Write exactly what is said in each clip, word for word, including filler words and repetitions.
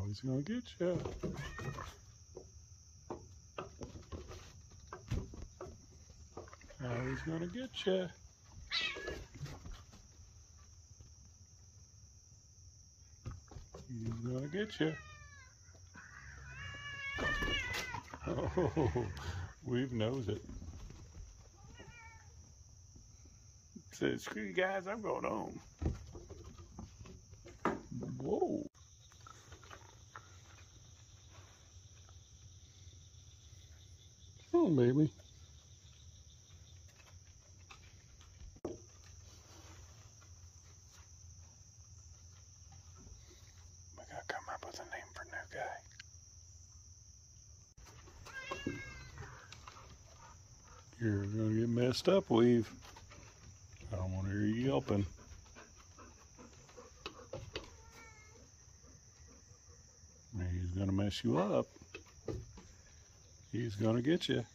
he's gonna get you. Now he's gonna get you. He's gonna get you. Oh, Weave knows it. Says, screw you guys, I'm going home. Whoa. Come on, baby. We gotta come up with a name for new guy. You're gonna get messed up, Weave. I don't want to hear you yelping. He's gonna mess you up. He's gonna get you.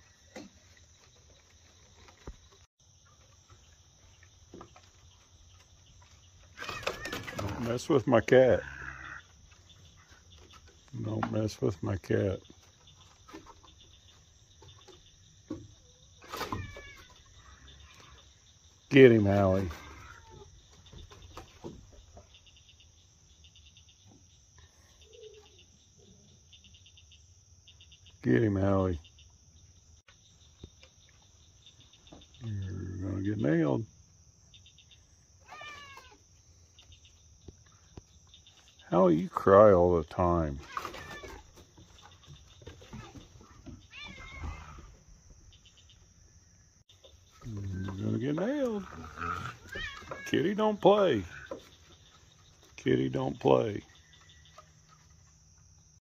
Don't mess with my cat. Don't mess with my cat. Get him, Allie. Get him, Allie. You're gonna get nailed. Allie, you cry all the time. You're gonna get nailed. Kitty, don't play. Kitty, don't play.